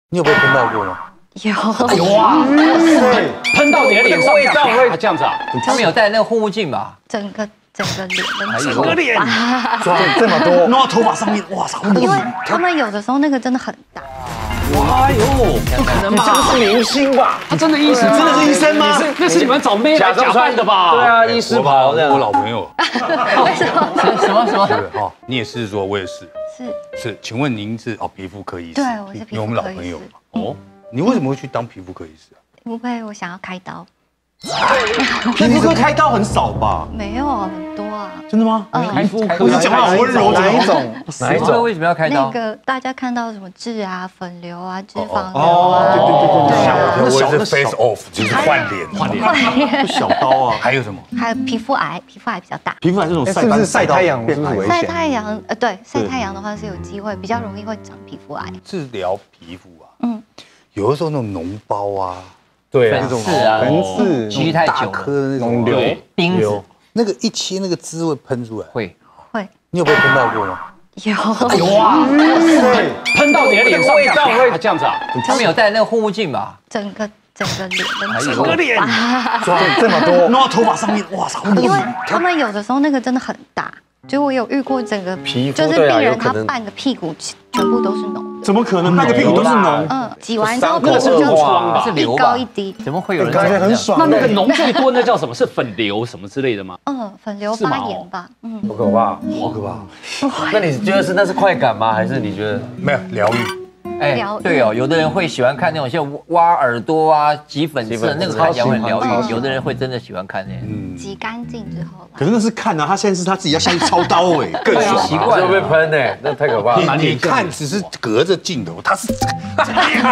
你有被喷到过吗？ 有哇，喷到你的脸上，味道会这样子啊？ 他们有戴那个护目镜吧？ 整个脸还有整个脸抓这么多，弄到头发上面，哇操！ 因为他们有的时候那个真的很大。 哎呦，不可能吧？ 这个是明星吧？ 他真的医生， 真的是医生吗？ 那是你们找妹来假扮的吧？ 对啊，医师袍这样。 我老朋友。 为什么？ 什么？ 对哦，你也是说，我也是。是，请问您是皮肤科医师？ 对，我是皮肤科医师。 我们老朋友嘛。 哦， 你为什么会去当皮肤科医师啊？ 因为我想要开刀。 皮肤科开刀很少吧？ 没有很多啊。 真的吗？ 皮肤科你讲话好温柔， 哪一种？ 哪一种？为什么要开刀？ 那个大家看到什么痣啊、粉瘤啊、脂肪瘤啊， 对，我是 face off，就是换脸， 小刀啊。 还有什么？ 还有皮肤癌，皮肤癌比较大。 皮肤癌这种是不是晒太阳是不是危险？ 晒太阳，对，晒太阳的话是有机会，比较容易会长皮肤癌。 治疗皮肤啊，有的时候那种脓包啊， 对， 粉刺啊， 粉刺积太久大颗的那种瘤， 钉子， 那个一切那个汁会喷出来。 会。 你有被喷到过吗？ 有哇，喷到你的脸上，味道会这样子啊？ 他们有戴那个护目镜吧？ 整个脸整个脸抓这么多，弄到头发上面，哇操！ 因为他们有的时候那个真的很大，就我有遇过整个皮肤就是病人他半个屁股全部都是脓。 怎么可能？半个屁股都是脓。 挤完之后那个是痔疮吧？ 是瘤吧？ 一高一低。 怎么会有人感觉很爽？ 那个脓最多那叫什么？是粉瘤什么之类的吗？ 粉瘤发炎吧。 好可怕， 好可怕。 那你觉得那是快感吗？还是你觉得没有疗愈？ 哎，对哦，有的人会喜欢看那种像挖耳朵啊、挤粉刺，那个看起来会很疗愈。有的人会真的喜欢看那。 挤干净之后。 可是那是看啊，他现在是他自己要下去操刀哎，更爽。习惯就被喷哎，那太可怕了。 你看只是隔着镜头，他是他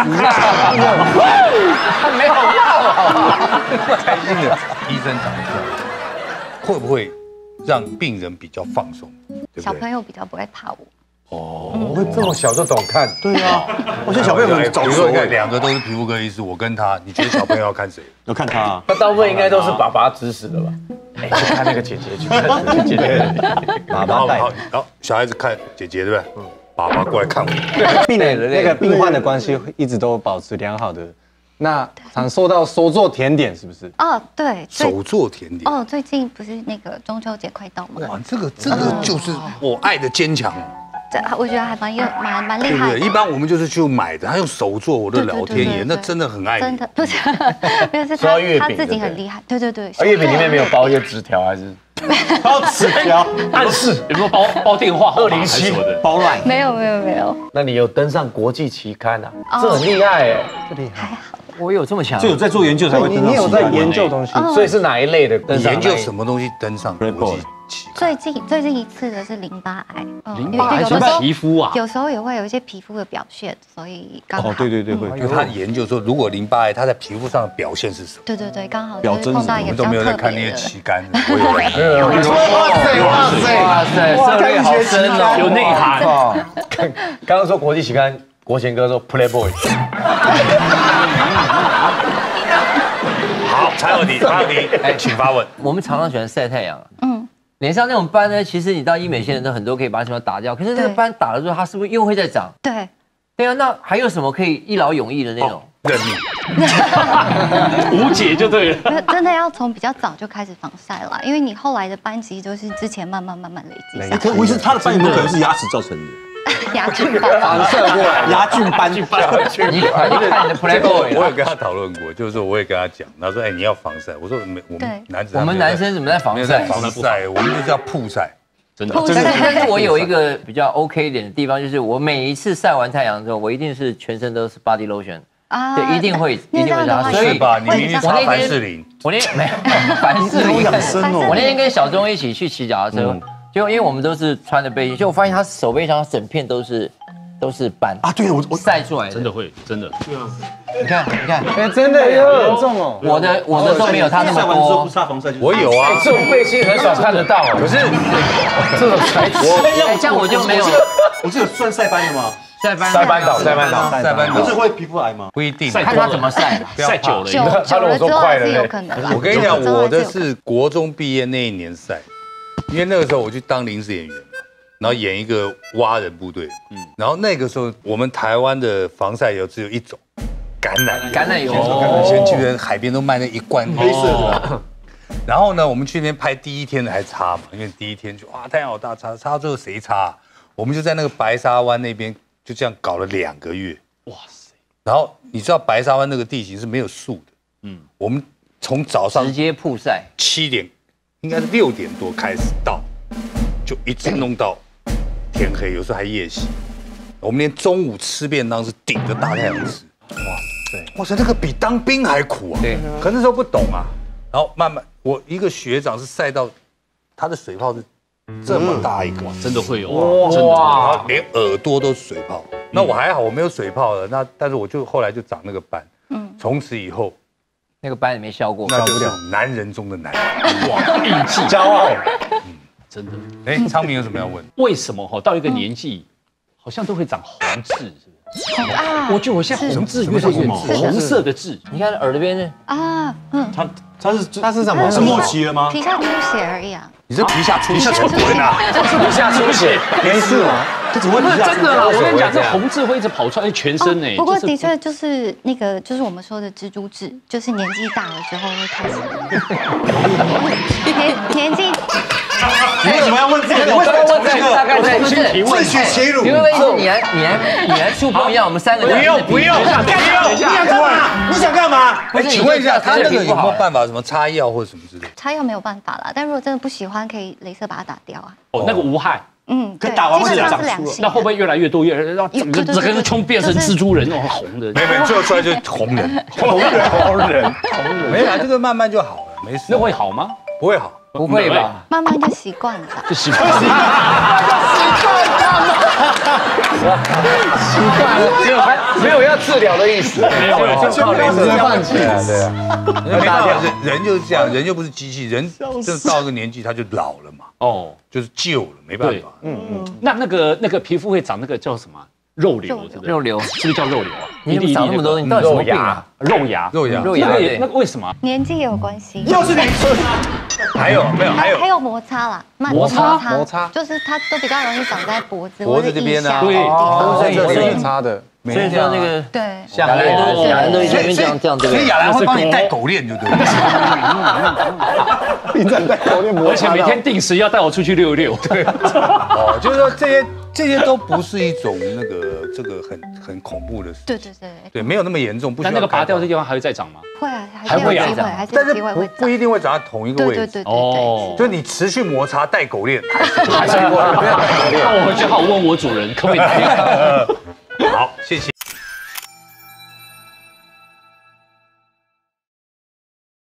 没有要， 开心的医生长这样，会不会让病人比较放松？ 小朋友比较不会怕我。 我会这么小就懂看？对啊，我现在小朋友很早熟。 两个都是皮肤科医师，我跟他，你觉得小朋友要看谁？ 要看他。 那大部分应该都是爸爸指使的吧？去看那个姐姐，去看姐姐。 爸爸带。 然后小孩子看姐姐，对不对？爸爸过来看我。 病人那个病患的关系一直都保持良好的。那常收到手做甜点是不是？ 对， 手做甜点。 最近不是那个中秋节快到吗？ 哇，这个就是我爱的坚强。 我觉得还蛮厉害的。 对，一般我们就是去买的，他用手做，我的老天爷，那真的很爱你。 真的不是，没有是他自己很厉害。对。 月饼里面没有包一些纸条还是？ 包纸条， 暗示有没有包电话207 包烂？ 没有。 那你有登上国际期刊啊？这很厉害哎， 这厉害。 我有这么强？ 就有在做研究才会登上。 你有在研究东西， 所以是哪一类的？ 研究什么东西登上国际？ 最近一次的是淋巴癌， 淋巴癌是皮肤啊， 有时候也会有一些皮肤的表现，所以刚好。 对，会。 因为他研究说，如果淋巴癌它在皮肤上的表现是什么？ 对，刚好就是碰到一个比较特别的。 都没有在看那些期刊， 哇塞，涉猎好深哦， 有内涵。 刚刚说国际期刊，国贤哥说 Playboy。 好，才有你，请发问。 我们常常喜欢晒太阳，脸上那种斑呢，其实你到医美现在都很多可以把它打掉，可是那个斑打了之后，它是不是又会再长？对啊，那还有什么可以一劳永逸的那种？ 认命， 无解就对了。 真的要从比较早就开始防晒啦，因为你后来的斑其实都是之前慢慢累积下来。 可是他的斑有没有可能是牙齿造成的？ 牙菌斑反射过来， 牙菌斑。 你看你的 Playboy， 我有跟他讨论过，就是说我也跟他讲，他说你要防晒，我说我们男生怎么在防晒？ 防晒，我们就是要曝晒。 真的， 但是我有一个比较 OK 一点的地方，就是我每一次晒完太阳之后，我一定是全身都是 body lotion，对，一定会擦。 所以吧，你明明擦凡士林， 我那没有凡士林，我那天跟小钟一起去骑脚踏车，就因为我们都是穿的背心，就我发现他手背上整片都是斑啊。 对，我晒出来的， 真的会，真的。 对啊，你看， 哎，真的有严重哦。 我的都没有他那么多。 不擦防晒， 我有啊， 这种背心很少看得到，可是这种材质， 这样我就没有。 我这个算晒斑的吗？ 晒斑倒， 不是会皮肤癌吗？ 不一定， 看他怎么晒， 晒久了， 久了之后还是有可能。 我跟你讲，我的是国中毕业那一年晒，因为那个时候我去当临时演员嘛， 然后演一个蛙人部队，然后那个时候我们台湾的防晒油只有一种，橄榄油，先去海边都卖那一罐黑色的。然后呢，我们去那边拍第一天的还擦嘛，因为第一天就哇太阳好大，擦到最后谁擦？我们就在那个白沙湾那边就这样搞了2个月，哇塞！然后你知道白沙湾那个地形是没有树的，我们从早上直接曝晒 7点，应该是6点多开始到，就一直弄到天黑，有时候还夜袭。我们连中午吃便当是顶着大太阳吃，哇塞，那个比当兵还苦啊！对，可那时候不懂啊，然后慢慢，我一个学长是晒到他的水泡是这么大一个， 真的会有哇， 然后连耳朵都是水泡。那我还好，我没有水泡了，但是我就后来就长那个斑，从此以后那个斑也没消过， 那就是男人中的男人， 哇，印记骄傲， 真的。 哎，昌明有什么要问？ 为什么到一个年纪，好像都会长红痣，是不是？我觉得我现在红痣越来越红色的痣， 你看耳朵边呢啊， 他是什么？是末期了吗？ 皮下出血而已啊。 你这皮下出血啊？ 是皮下出血， 没事吗？这怎么会不是真的啦？我跟你讲，这红痣会一直跑出来全身呢。 不过的确就是那个，就是我们说的蜘蛛痣，就是年纪大了之后会开始年纪。 你为什么要问这个？为什么要问这个？ 大概在自取其辱。 因为你还触碰一下我们3个人， 不用，你想干嘛？你想干嘛？ 哎，请问一下，他那个有没有办法什么擦药或者什么之类的？ 擦药没有办法啦，但如果真的不喜欢，可以雷射把它打掉啊。 哦，那个无害。 可打完会长出来。 那会不会越来越多，让整个冲变成蜘蛛人那种红的？ 没，最后出来就是红人，红人。没有，这个慢慢就好了，没事。 那会好吗？ 不会好， 不会吧？ 慢慢就习惯了吧。 就习惯了， 只有没有要治疗的意思， 没有， 就靠雷射放弃了，对啊。 没办法，人就是这样，人又不是机器人，真的到一个年纪他就老了嘛， 哦， 就是旧了，没办法。 那个皮肤会长那个叫什么肉瘤，对不对？ 肉瘤是不是叫肉瘤啊？ 你怎么长那么多？你到底什么病啊？ 肉芽，那个为什么？ 年纪也有关系。 又是你。 还有还有摩擦啦， 摩擦就是它都比较容易长在脖子这边呢， 对， 所以这是擦的， 所以像那个对， 亚兰都这边这样， 所以亚兰会帮你戴狗链，就对了。 你在戴狗链摩擦， 而且每天定时要带我出去溜溜。对， 哦，就是说这些都不是一种这个很恐怖的事。对，没有那么严重，不需要。 那个拔掉的地方还会再长吗？ 会啊，还是有机会，还是有机会会长。 不一定会长在同一个位置。 对。 哦， 就你持续摩擦戴狗链， 还是那我回去好问我主人可不可以拿掉。 好，谢谢。